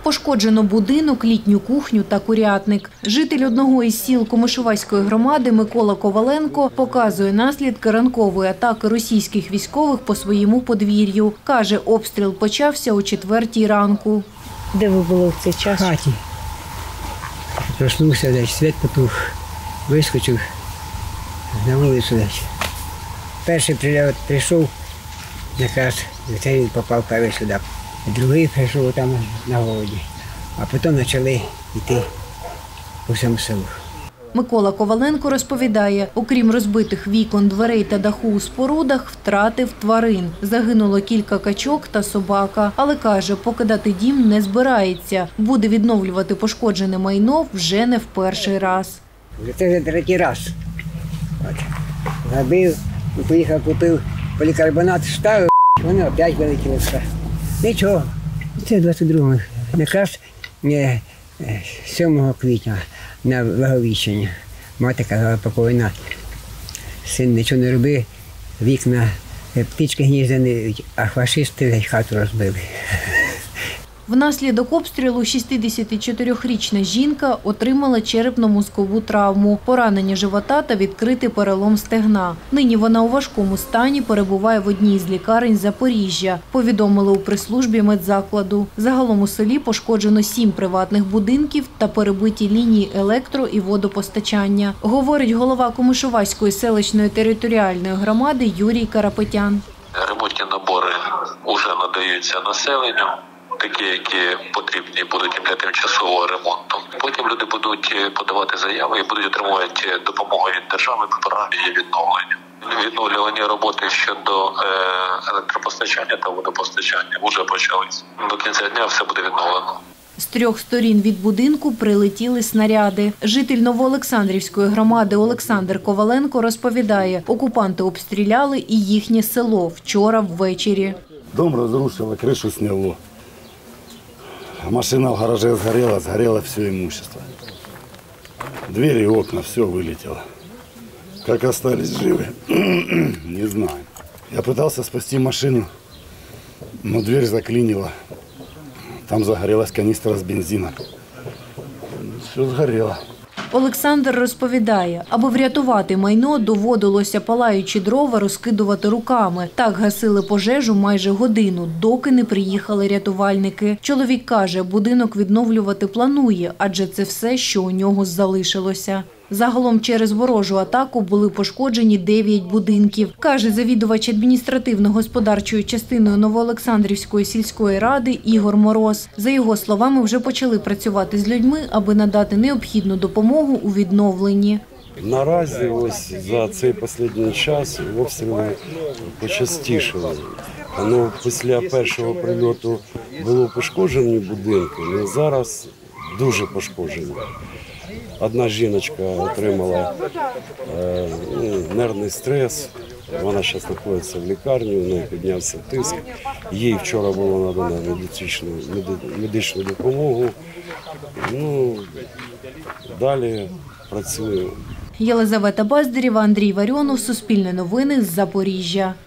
Пошкоджено будинок, літню кухню та курятник. Житель одного із сіл Комишуваської громади Микола Коваленко показує наслідки ранкової атаки російських військових по своєму подвір'ю. Каже, обстріл почався о 4 ранку. Де ви були в цей час? В хаті. Проснувся, десь, світ потух, вискочив на вулицю. Десь. Перший прильот прийшов, якраз він попав перший сюди. Другий прийшов там на городі, а потім почали йти по всьому селу. Микола Коваленко розповідає, окрім розбитих вікон, дверей та даху у спорудах, втратив тварин. Загинуло кілька качок та собака. Але каже, покидати дім не збирається. Буде відновлювати пошкоджене майно вже не в перший раз. Це вже третій раз. Забив, поїхав, купив полікарбонат, ставив, вони опять вилетіли все. Нічого. Це 22-го. Якраз 7 квітня на Благовіщення. Мати казала покойна. Син нічого не робив, вікна, птички гніздані, а фашисти хату розбили. Внаслідок обстрілу 64-річна жінка отримала черепно-мозкову травму, поранення живота та відкритий перелом стегна. Нині вона у важкому стані перебуває в одній з лікарень Запоріжжя, повідомили у прес-службі медзакладу. Загалом у селі пошкоджено 7 приватних будинків та перебиті лінії електро- і водопостачання, говорить голова Комишуваської селищної територіальної громади Юрій Карапетян. Ремонтні набори вже надаються населенню. Такі, які потрібні будуть для тимчасового ремонту. Потім люди будуть подавати заяви і будуть отримувати допомогу від держави по програмі «Є відновлення». Відновлювані роботи щодо електропостачання та водопостачання вже почались. До кінця дня все буде відновлено. З 3 сторін від будинку прилетіли снаряди. Житель Новоолександрівської громади Олександр Коваленко розповідає, окупанти обстріляли і їхнє село вчора ввечері. Дом розрушило, кришу сняло. Машина в гараже сгорела все имущество. Двери и окна, все вылетело. Как остались живы, не знаю. Я пытался спасти машину, но дверь заклинила. Там загорелась канистра с бензином. Все сгорело. Олександр розповідає, аби врятувати майно, доводилося палаючі дрова розкидувати руками. Так гасили пожежу майже годину, доки не приїхали рятувальники. Чоловік каже, будинок відновлювати планує, адже це все, що у нього залишилося. Загалом через ворожу атаку були пошкоджені 9 будинків, каже завідувач адміністративно-господарчою частиною Новоолександрівської сільської ради Ігор Мороз. За його словами, вже почали працювати з людьми, аби надати необхідну допомогу у відновленні. Наразі ось за цей останній час обстріли почастішили. Після першого прильоту було пошкоджені будинки, але зараз дуже пошкоджені. Одна жіночка отримала нервний стрес, вона зараз знаходиться в лікарні, у неї піднявся тиск. Їй вчора було надано медичну допомогу. Далі працюємо. Єлизавета Баздарєва, Андрій Варіонов, Суспільне новини з Запоріжжя.